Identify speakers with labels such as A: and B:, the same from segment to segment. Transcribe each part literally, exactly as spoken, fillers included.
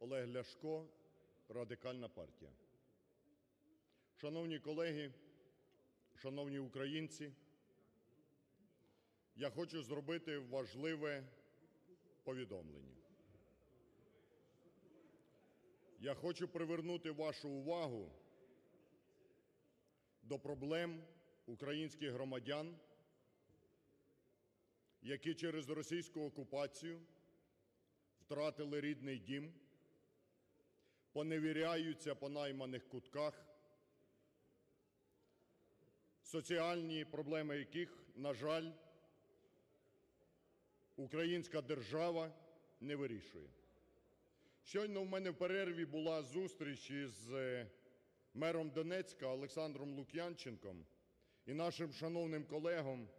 A: Олег Ляшко, Радикальна партія. Шановні колеги, шановні українці, я хочу зробити важливе повідомлення. Я хочу привернути вашу увагу до проблем українських громадян, які через російську окупацію втратили рідний дім, поневіряються по найманих кутках, соціальні проблеми яких, на жаль, українська держава не вирішує. Щойно в мене в перерві була зустріч із мером Донецька Олександром Лук'янченком і нашим шановним колегою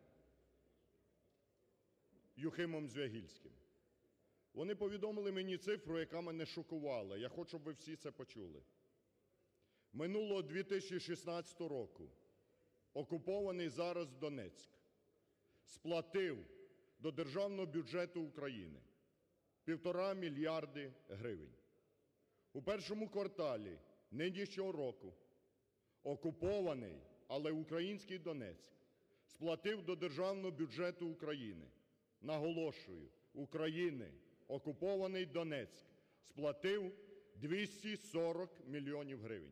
A: Юхимом Звягільським. Вони повідомили мені цифру, яка мене шокувала. Я хочу, щоб ви всі це почули. Минулого дві тисячі шістнадцятого року окупований зараз Донецьк сплатив до державного бюджету України півтора мільярди гривень. У першому кварталі нинішнього року окупований, але український Донецьк сплатив до державного бюджету України, наголошую, України, окупований Донецьк сплатив двісті сорок мільйонів гривень.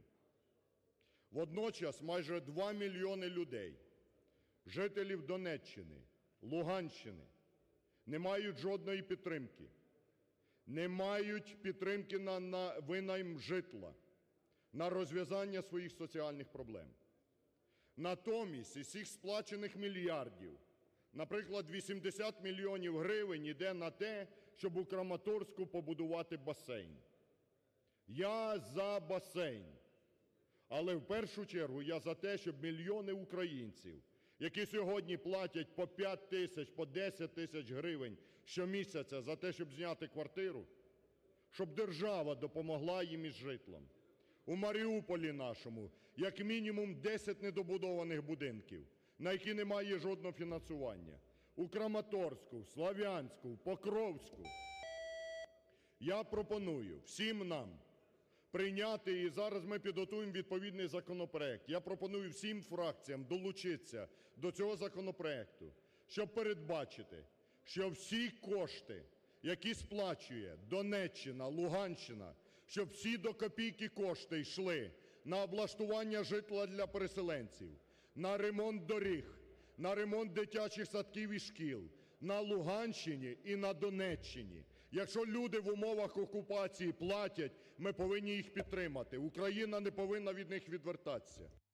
A: Водночас майже два мільйони людей, жителів Донеччини, Луганщини, не мають жодної підтримки, не мають підтримки на, на винайм житла, на розв'язання своїх соціальних проблем. Натомість із цих сплачених мільярдів, наприклад, вісімдесят мільйонів гривень іде на те, щоб у Краматорську побудувати басейн. Я за басейн, але в першу чергу я за те, щоб мільйони українців, які сьогодні платять по п'ять тисяч, по десять тисяч гривень щомісяця за те, щоб зняти квартиру, щоб держава допомогла їм із житлом. У Маріуполі нашому як мінімум десять недобудованих будинків, на які немає жодного фінансування. У Краматорську, в Слов'янську, в Покровську. Я пропоную всім нам прийняти, і зараз ми підготуємо відповідний законопроект, я пропоную всім фракціям долучитися до цього законопроекту, щоб передбачити, що всі кошти, які сплачує Донеччина, Луганщина, щоб всі до копійки кошти йшли на облаштування житла для переселенців, на ремонт доріг, на ремонт дитячих садків і шкіл, на Луганщині і на Донеччині. Якщо люди в умовах окупації платять, ми повинні їх підтримати. Україна не повинна від них відвертатися.